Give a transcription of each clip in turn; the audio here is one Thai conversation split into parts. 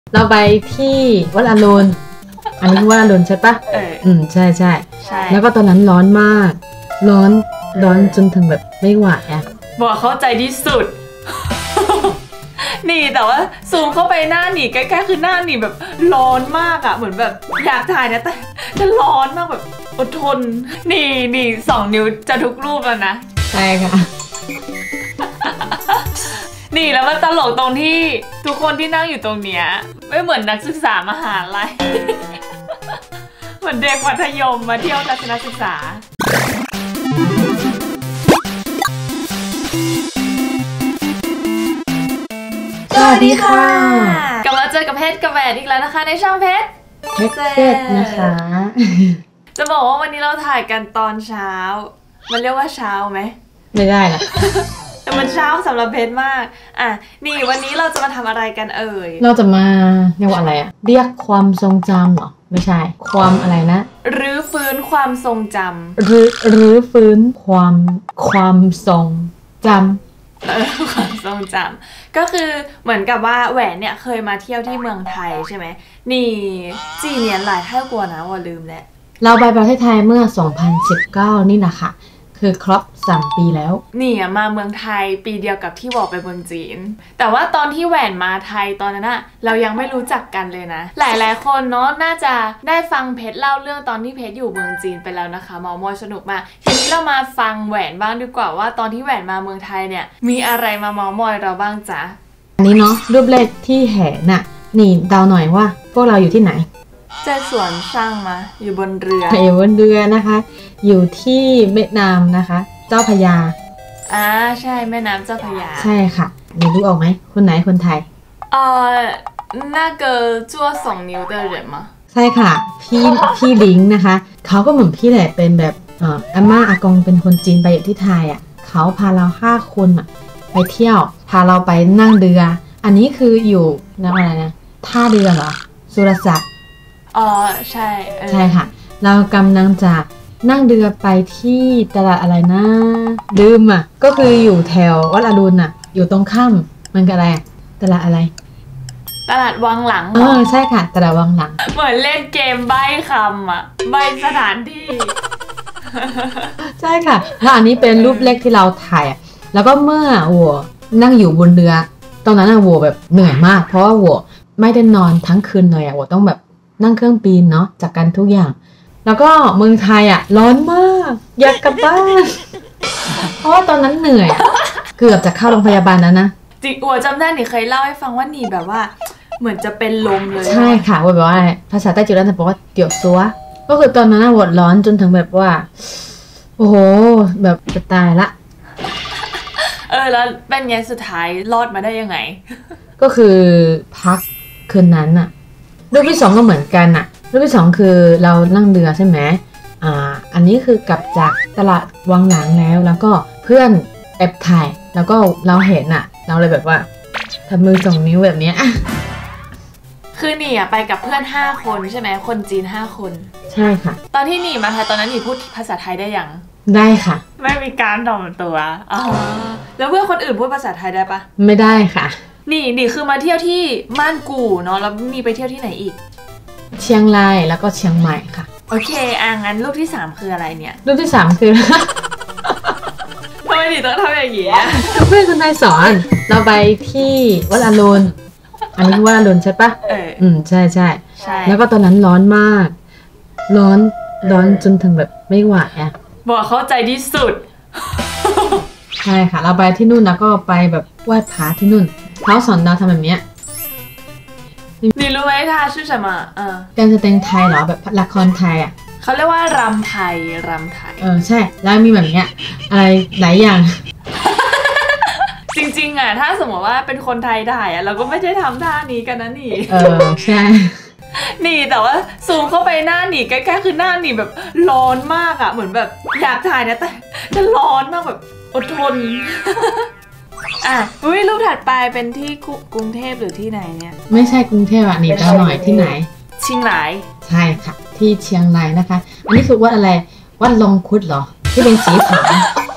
เราไปที่วัดอรุณอันนี้วัดอรุณใช่ปะใช่ใช่แล้วก็ตอนนั้นร้อนมากร้อนจนถึงแบบไม่ไหวอะบอกเข้าใจที่สุด นี่แต่ว่าซูมเข้าไปหน้าหนีใกล้ๆคือหน้าหนีแบบร้อนมากอะเหมือนแบบอยากถ่ายนะแต่ร้อนมากแบบอดทนนี่2 นิ้วจะทุกรูปแล้วนะใช่ค่ะนี่แล้วมันตลกตรงที่ทุกคนที่นั่งอยู่ตรงเนี้ยไม่เหมือนนักศึกษามหาลัย เหมือนเด็กมัธยมมาเที่ยวทัศนศึกษาสวัสดีค่ะกลับมาเจอกับเพชรกับแหวนอีกแล้วนะคะในช่องเพชรนะคะจะบอกว่าวันนี้เราถ่ายกันตอนเช้ามันเรียกว่าเช้าไหมไม่ได้นะแต่มันเช้าสำหรับเพชรมากนี่วันนี้เราจะมาทำอะไรกันเอ่ยเราจะมาเรียกว่าอะไรอะเรียกความทรงจำเหรอไม่ใช่ความอะไรนะรื้อฟื้นความทรงจำรื้อฟื้นความทรงจำความทรงจำก็คือเหมือนกับว่าแหวนเนี่ยเคยมาเที่ยวที่เมืองไทยใช่ไหมนี่จีเนียนหลายเท่ากว่านะว่าลืมแล้วเราไปประเทศไทยเมื่อ 2019 นี่นะคะคือครบ3 ปีแล้วนี่มาเมืองไทยปีเดียวกับที่บอกไปเมืองจีนแต่ว่าตอนที่แหวนมาไทยตอนนั้นอะเรายังไม่รู้จักกันเลยนะหลายๆคนเนาะน่าจะได้ฟังเพชรเล่าเรื่องตอนที่เพชรอยู่เมืองจีนไปแล้วนะคะเมามอยสนุกมากทีนี้เรามาฟังแหวนบ้างดีกว่าว่าตอนที่แหวนมาเมืองไทยเนี่ยมีอะไรมาเมามอยเราบ้างจ๊ะอันนี้เนาะรูปแรกที่เห็นน่ะนี่เดาหน่อยว่าพวกเราอยู่ที่ไหนเจ้าสวนช่างมาอยู่บนเรือนะคะอยู่ที่เวียดนามนะคะเจ้าพระยาใช่แม่น้ำเจ้าพระยาใช่ค่ะมีรู้ออกไหมคนไหนคนไทย那个做2 นิ้ว的人吗ใช่ค่ะพี่ลิงนะคะเขาก็เหมือนพี่แหละเป็นแบบอาม่าอากงเป็นคนจีนไปอยู่ที่ไทยอ่ะเขาพาเรา5 คนไปเที่ยวพาเราไปนั่งเรืออันนี้คืออยู่อะไรนะท่าเรือเหรอสุรศักดิ์ใช่ใช่ค่ะเรากำลังจะนั่งเรือไปที่ตลาดอะไรนะลืมก็คืออยู่แถววัดอรุณอยู่ตรงข้ามมันก็อะไรตลาดอะไรตลาดวังหลังใช่ค่ะตลาดวังหลังเหมือนเล่นเกมใบ้คำใบ้สถานที่ใช่ค่ะแล้วอันนี้เป็นรูปเล็กที่เราถ่ายแล้วก็เมื่อวัวนั่งอยู่บนเรือตอนนั้นวัวแบบเหนื่อยมากเพราะว่าวัวไม่ได้นอนทั้งคืนเลยวัวต้องแบบนั่งเครื่องบินเนาะจากกันทุกอย่างแล้วก็เมืองไทยร้อนมากอยากกลับบ้านเพราะว่าตอนนั้นเหนื่อยเกือบจะเข้าโรงพยาบาลแล้วนะจริงจำได้นี่เคยเล่าให้ฟังว่านี่แบบว่าเหมือนจะเป็นลมเลยใช่ค่ะว่าแบบว่าภาษาใต้จุฬาจะบอกว่าเตี๋ยวซัวก็คือตอนนั้นวดร้อนจนถึงแบบว่าโอ้โหแบบจะตายละแล้วเป็นไงสุดท้ายรอดมาได้ยังไงก็คือพักคืนนั้นรูปที่2ก็เหมือนกันรูปที่2คือเรานั่งเรือใช่ไหมอันนี้คือกลับจากตลาดวังหลังแล้วก็เพื่อนแอบถ่ายแล้วก็เราเห็นเราเลยแบบว่าทำมือ2 นิ้วแบบนี้คือหนี่ไปกับเพื่อน5 คนใช่ไหมคนจีน5 คนใช่ค่ะตอนที่หนี่มาไทยตอนนั้นหนี่พูดภาษาไทยได้ยังได้ค่ะไม่มีการถ่อมตัวแล้วเพื่อนคนอื่นพูดภาษาไทยได้ปะไม่ได้ค่ะนี่คือมาเที่ยวที่ม่านกู่เนาะแล้วมีไปเที่ยวที่ไหนอีกเชียงรายแล้วก็เชียงใหม่ค่ะโอเคงั้นรูปที่3คืออะไรเนี่ยรูปที่3คือทำไมหนี่ต้องทำอย่างนี้เพื่อนคนไทยสอนเราไปที่วัดอรุณอันนี้วัดอรุณใช่ปะใช่แล้วก็ตอนนั้นร้อนมากร้อนจนถึงแบบไม่ไหวบอกเข้าใจที่สุดใช่ค่ะเราไปที่นู่นแล้วก็ไปแบบไหว้พระที่นู่นเขาสอนเราทำแบบนี้นี่รู้ไหมท่าชื่อ什么การแสดงไทยเหรอแบบละครไทยเขาเรียกว่ารำไทยใช่แล้วมีแบบนี้อะไรหลายอย่างจริงๆถ้าสมมติว่าเป็นคนไทยได้เราก็ไม่ได้ทำท่านี้กันนะนี่ใช่นี่แต่ว่าซูมเข้าไปหน้าหนีใกล้ๆคือหน้าหนีแบบร้อนมากเหมือนแบบอยากถ่ายนะแต่ร้อนมากแบบอดทนรูปถัดไปเป็นที่กรุงเทพหรือที่ไหนเนี่ยไม่ใช่กรุงเทพนี่เดาหน่อยที่ไหนเชียงรายใช่ค่ะที่เชียงรายนะคะอันนี้คือวัดอะไรวัดรองคุดเหรอที่เป็นสีขาว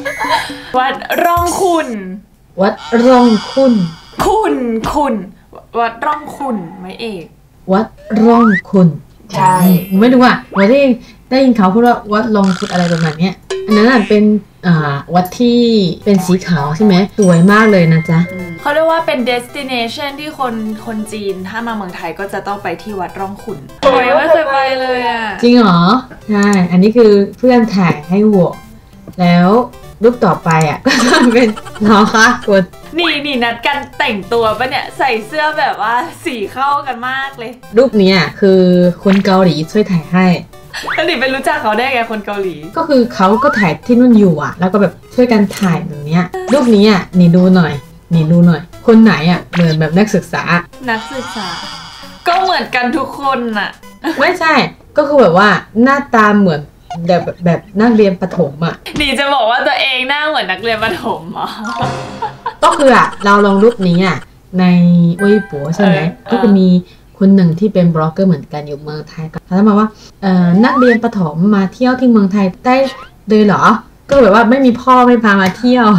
วัดรองคุณวัดรองคุณวัดร่องขุ่นไหมเอกวัดร่องขุ่นใช่ไม่รู้ว่าวัดที่ได้ยินเขาพูดว่าวัดร่องขุ่นอะไรประมาณเนี้ยอันนั้นเป็นวัดที่เป็นสีขาวใช่ไหมสวยมากเลยนะจ๊ะเขาเรียกว่าเป็น destination ที่คนจีนถ้ามาเมืองไทยก็จะต้องไปที่วัดร่องขุ่นโอ้ยไม่เคยไปเลยอ่ะจริงเหรอใช่อันนี้คือเพื่อนถ่ายให้วัวแล้วรูปต่อไปอ่ะก็จะเป็นน้องค่ะกดนี่นัดกันแต่งตัวปะเนี่ยใส่เสื้อแบบว่าสีเข้ากันมากเลยรูปนี้คือคนเกาหลีช่วยถ่ายให้แล้วนี่ไปรู้จักเขาได้ไงคนเกาหลีก็คือเขาก็ถ่ายที่นู่นอยู่แล้วก็แบบช่วยกันถ่ายแบบนี้รูปนี้นี่ดูหน่อยคนไหนเหมือนแบบนักศึกษาก็เหมือนกันทุกคนน่ะไม่ใช่ก็คือแบบว่าหน้าตาเหมือนแบบนักเรียนประถมนี่จะบอกว่าตัวเองหน้าเหมือนนักเรียนประถมก็คือเราลองรูปนี้ในเว็บปัวใช่ไหมก็คือมีคนหนึ่งที่เป็นบล็อกเกอร์เหมือนกันอยู่เมืองไทยก็ถามมาว่านักเรียนประถมมาเที่ยวที่เมืองไทยได้เลยเหรอก็แบบว่าไม่มีพ่อไม่พามาเที่ยว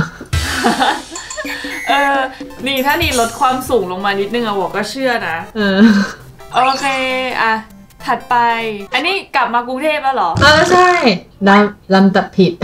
นี่ถ้านี่ลดความสูงลงมานิดนึงบอกก็เชื่อนะโอเคถัดไปอันนี้กลับมากรุงเทพแล้วเหรอใช่ลำตัดผิด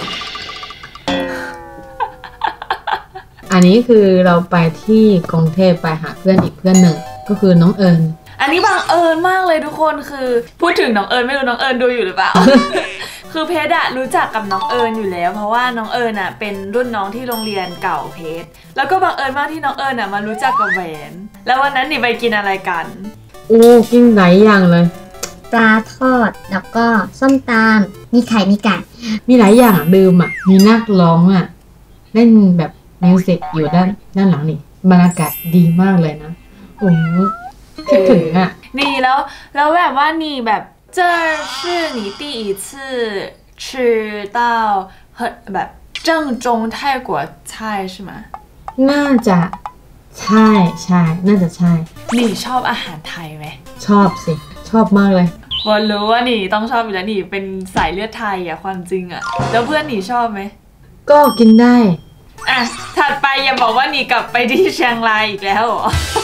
อันนี้คือเราไปที่กรุงเทพไปหาเพื่อนอีกเพื่อนหนึ่งก็คือน้องเอิญอันนี้บังเอิญมากเลยทุกคนคือพูดถึงน้องเอิญไม่รู้น้องเอิญดูอยู่หรือเปล่า คือเพชรรู้จักกับน้องเอิญอยู่แล้วเพราะว่าน้องเอิญเป็นรุ่นน้องที่โรงเรียนเก่าเพชรแล้วก็บังเอิญมากที่น้องเอิญมารู้จักกับแหวนแล้ววันนั้นนี่ไปกินอะไรกันกินหลายอย่างเลยปลาทอดแล้วก็ส้มตำมีไข่มีไก่มีหลายอย่างดื่มมีนักร้องเล่นแบบมิวสิกอยู่ด้านหลังนี่บรรยากาศดีมากเลยนะคิดถึงนี่แล้วแบบว่านี่แบบ这是你第一次吃到แบบ正宗泰国菜是吗น่าจะใช่น่าจะใช่นี่ชอบอาหารไทยไหมชอบสิชอบมากเลยวันรู้ว่านี่ต้องชอบอยู่แล้วนี่เป็นสายเลือดไทยความจริงแล้วเพื่อนนี่ชอบไหมก็กินได้ถัดไปอย่าบอกว่านี่กลับไปที่เชียงรายอีกแล้วเหรอ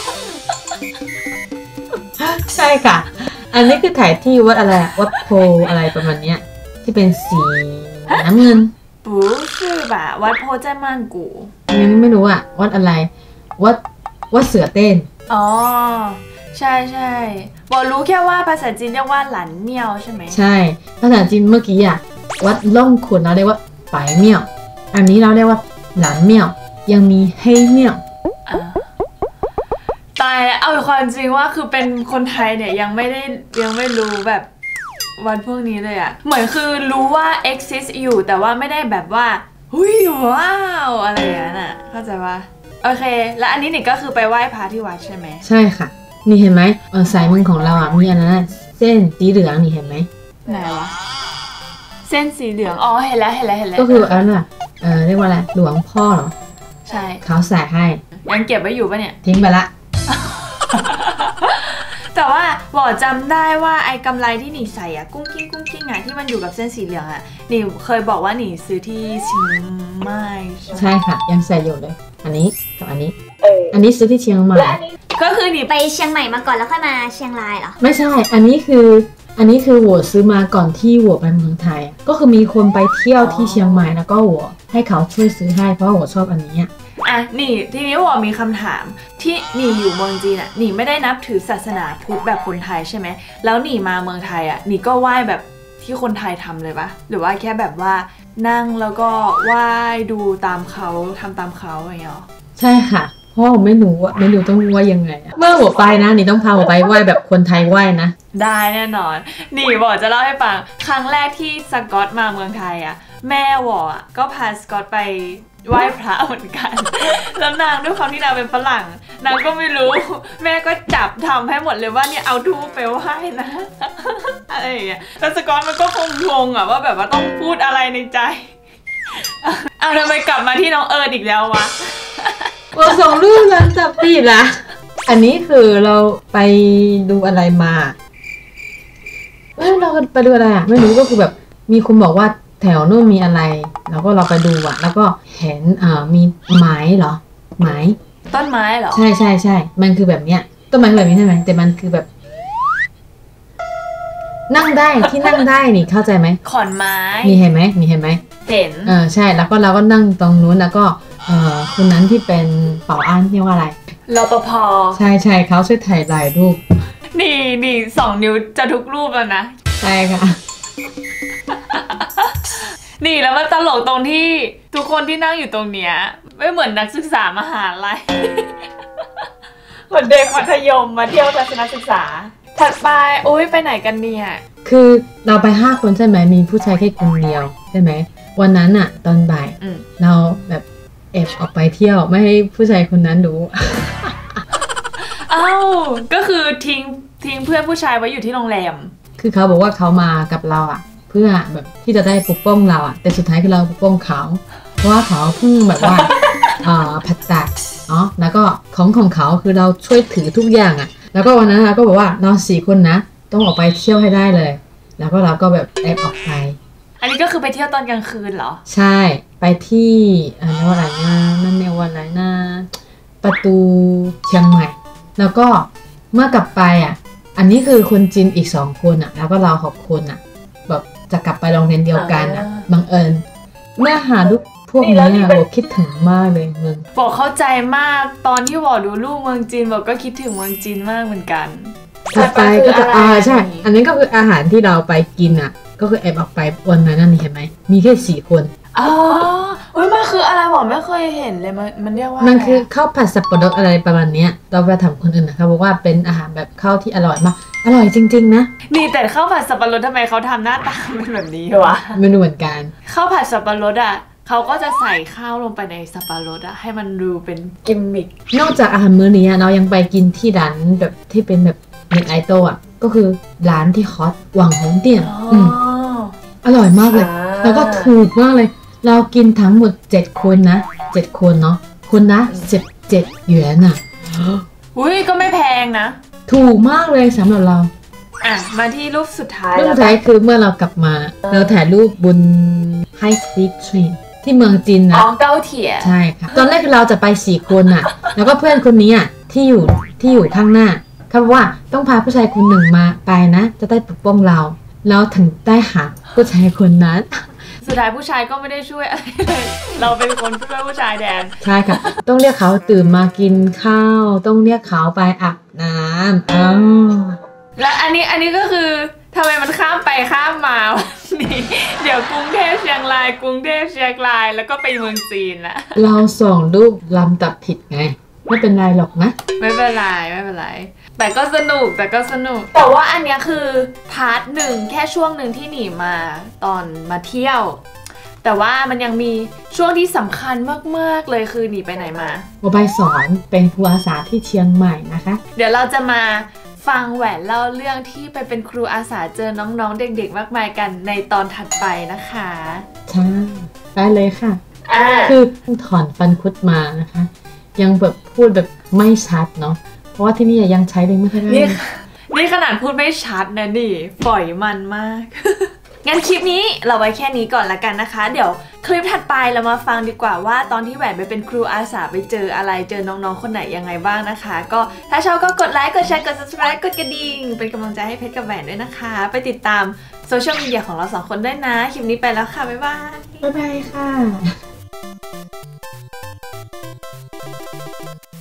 ใช่ค่ะอันนี้คือถ่ายที่วัดอะไรวัดโพอะไรประมาณนี้ที่เป็นสีน้ำเงิน不是吧วัดโพใจมั่นกูงั้นไม่รู้วัดอะไรวัดเสือเต้นใช่บอกรู้แค่ว่าภาษาจีนเรียกว่าหลันเมี่ยวใช่ไหมใช่ภาษาจีนเมื่อกี้วัดล่องขุนเราเรียกว่าปายเมี่ยวอันนี้เราเรียกว่าหลันเมี่ยวยังมีเฮเมี่ยวตายเอาความจริงว่าคือเป็นคนไทยเนี่ยยังไม่รู้แบบวันพวกนี้เลยเหมือนคือรู้ว่า exist อยู่แต่ว่าไม่ได้แบบว่าหุ้ยว้าวอะไรอย่างนั้นเข้าใจปะโอเคแล้วอันนี้นี่ก็คือไปไหว้พระที่วัดใช่ไหมใช่ค่ะนี่เห็นไหมสายมือของเรามีอันนั้นเส้นสีเหลืองนี่เห็นไหมไหนวะเส้นสีเหลืองเห็นแล้วก็คืออันน่ะเรียกว่าอะไรหลวงพ่อเหรอใช่เขาใส่ให้ยังเก็บไว้อยู่ปะเนี่ยทิ้งไปละแต่ว่าบอกจำได้ว่าไอ้กำไรที่หนีใส่กุ้งกิ้งที่มันอยู่กับเส้นสีเหลืองหนีเคยบอกว่าหนีซื้อที่เชียงใหม่ใช่ค่ะยังใส่อยู่เลยอันนี้กับอันนี้ซื้อที่เชียงใหม่ก็คือหนีไปเชียงใหม่มาก่อนแล้วค่อยมาเชียงรายเหรอไม่ใช่อันนี้คือหัวซื้อมาก่อนที่หัวไปเมืองไทยก็คือมีคนไปเที่ยวที่เชียงใหม่แล้วก็หัวให้เขาช่วยซื้อให้เพราะหัวชอบอันนี้นี่ทีนี้หัวมีคำถามที่หนีอยู่เมืองจีนหนีไม่ได้นับถือศาสนาพุทธแบบคนไทยใช่ไหมแล้วหนีมาเมืองไทยหนีก็ไหว้แบบที่คนไทยทำเลยปะหรือว่าแค่แบบว่านั่งแล้วก็ไหว้ดูตามเขาทำตามเขาอย่างเงี้ยใช่ค่ะเพราะผมไม่รู้ต้องไหว้ยังไงเมื่อหัวไปนะนี่ต้องพาหัวไปไหว้แบบคนไทยไหว้นะได้แน่นอนนี่บอกจะเล่าให้ฟังครั้งแรกที่สกอตมาเมืองไทยแม่วอก็พาสกอตไปไหว้พระเหมือนกันแล้วนางด้วยความที่นางเป็นฝรั่งนางก็ไม่รู้แม่ก็จับทำให้หมดเลยว่าเนี่ยเอาทูบไปไหว้นะอะไรอย่างเงี้ยแล้วสกอตมันก็คงงงว่าแบบว่าต้องพูดอะไรในใจทำไมกลับมาที่น้องเอิญอีกแล้ววะส่งรูปแล้วจับปีละอันนี้คือเราไปดูอะไรมาเราไปดูอะไรไม่รู้ก็คือแบบมีคนบอกว่าแถวนู้นมีอะไรแล้วก็เราไปดูแล้วก็เห็นมีไม้เหรอไม้ต้นไม้เหรอใช่ใช่ใช่มันคือแบบเนี้ยต้นไม้แบบนี้ใช่ไหมแต่มันคือแบบ นั่งได้ที่นั่งได้นี่เข้าใจไหมขอนไม้มีเห็นไหมมีเห็นไหมเห็นใช่แล้วก็เราก็นั่งตรงนู้นแล้วก็คนนั้นที่เป็นเป่าอันเรียกว่าอะไรรปภใช่ใช่เขาช่วยถ่ายรูปนี่2 นิ้วจะทุกรูปแล้วนะใช่ค่ะนี่แล้วมันตลกตรงที่ทุกคนที่นั่งอยู่ตรงเนี้ยไม่เหมือนนักศึกษามหาลัย เหมือนเด็กมัธยมมาเที่ยวทัศนศึกษา ถัดไปโอ้ยไปไหนกันเนี่ยคือเราไป5 คนใช่ไหมมีผู้ชายแค่คนเดียวใช่ไหมวันนั้นอะตอนบ่าย เราแบบแอบออกไปเที่ยวไม่ให้ผู้ชายคนนั้นรู้เอ้าก็คือทิ้งเพื่อนผู้ชายไว้อยู่ที่โรงแรมคือเขาบอกว่าเขามากับเราอะเพื่อแบบที่จะได้ปกป้องเราอะแต่สุดท้ายคือเราปกป้องเขาเพราะว่าเขาเพิ่งแบบว่า ผัดตัดเนาะแล้วก็ของเขาคือเราช่วยถือทุกอย่างอะแล้วก็วันนั้นเราก็บอกว่าเรา4 คนนะต้องออกไปเที่ยวให้ได้เลย แล้วก็เราก็แบบแอบออกไปอันนี้ก็คือไปเที่ยวตอนกลางคืนเหรอใช่ไปที่เรียกว่าอะไรนะนั่นเรียกว่าอะไรนะประตูเชียงใหม่แล้วก็เมื่อกลับไปอ่ะอันนี้คือคนจีนอีก2 คนอ่ะแล้วก็เรา6 คนอ่ะแบบจะกลับไปโรงเรียนเดียวกันอ่ะบังเอิญเมื่อหารูปพวกนี้อ่ะโบคิดถึงมากเลยมึงบอกเข้าใจมากตอนที่บอกดูรูปเมืองจีนบอกก็คิดถึงเมืองจีนมากเหมือนกันถัดไปก็จะใช่อันนี้ก็คืออาหารที่เราไปกินอ่ะก็คือแอบออกไปวันนั้นนั่นเห็นไหมมีแค่4 คนอ๋อเฮ้ยมันคืออะไรบอกไม่เคยเห็นเลยมันเรียกว่ามันคือข้าวผัดสับปะรดอะไรประมาณเนี้ยเราไปถามคนอื่นนะเขาบอกว่าเป็นอาหารแบบข้าวที่อร่อยมากอร่อยจริงๆนะนี่แต่ข้าวผัดสับปะรดทำไมเขาทำหน้าตาเป็นแบบนี้วะไม่รู้เหมือนกันข้าวผัดสับปะรดอ่ะเขาก็จะใส่ข้าวลงไปในสับปะรดอ่ะให้มันดูเป็นกิมมิคนอกจากอาหารมื้อนี้เรายังไปกินที่ร้านแบบที่เป็นแบบเน็ตไอโต้อะก็คือร้านที่ฮอตหวังหงเตี้ยนอร่อยมากเลยแล้วก็ถูกมากเลยเรากินทั้งหมด7 คนนะ7 คนเนาะคนละ17 หยวนอะอุ้ยก็ไม่แพงนะถูกมากเลยสำหรับเราอ่ะมาที่รูปสุดท้ายรูปแล้วสุดท้ายคือเมื่อเรากลับมาเราถ่ายรูปบน High Speed Train ที่เมืองจีนนะอ๋อเกาเถียใช่ค่ะตอนแรกคือเราจะไป4 คนอ่ะ แล้วก็เพื่อนคนนี้อ่ะที่อยู่ข้างหน้าเขาบอกว่าต้องพาผู้ชายคนหนึ่งมาไปนะ จะได้ปกป้องเราถึงได้หาผู้ชายคนนั้นสุดท้ายผู้ชายก็ไม่ได้ช่วยอะไรเลยเราเป็นคนช่วยผู้ชายแทนใช่ค่ะ ต้องเรียกเขาตื่นมากินข้าว ต้องเรียกเขาไปอาบน้ำและอันนี้ก็คือทำไมมันข้ามไปข้ามมาวันนี้เดี๋ยวกรุงเทพเชียงรายกรุงเทพเชียงรายแล้วก็ไปเมืองจีนละเราส่งรูปลำตับผิดไงไม่เป็นไรหรอกนะไม่เป็นไรแต่ก็สนุกแต่ว่าอันเนี้ยคือพาร์ทหนึ่งแค่ช่วงหนึ่งที่หนีมาตอนมาเที่ยวแต่ว่ามันยังมีช่วงที่สำคัญมากๆเลยคือหนีไปไหนมาโมบายสอนเป็นครูอาสาที่เชียงใหม่นะคะเดี๋ยวเราจะมาฟังแหวนเล่าเรื่องที่ไปเป็นครูอาสาเจอน้องๆเด็กๆมากมายกันในตอนถัดไปนะคะใช่ได้เลยค่ะคือถอนฟันคุดมานะคะ ยังแบบพูดแบบไม่ชัดเนาะเพราะว่าที่นี่ยังใช้เลยไม่ค่อยได้นี่ขนาดพูดไม่ชัดนะดิปล่อยมันมาก งั้นคลิปนี้เราไว้แค่นี้ก่อนละกันนะคะ เดี๋ยวคลิปถัดไปเรามาฟังดีกว่าว่าตอนที่แหวนไปเป็นครูอาสาไปเจออะไรเจอน้องๆคนไหนยังไงบ้างนะคะ ก็ถ้าชอบก็กดไลค์กดแชร์กด subscribe กดกระดิ่งเป็นกำลังใจให้เพชรกับแหวนด้วยนะคะ ไปติดตามโซเชียลมีเดียของเรา2 คนด้วยนะคลิปนี้ไปแล้วค่ะบ๊ายบายบ๊ายบาย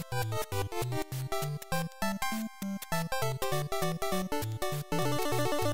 ค่ะ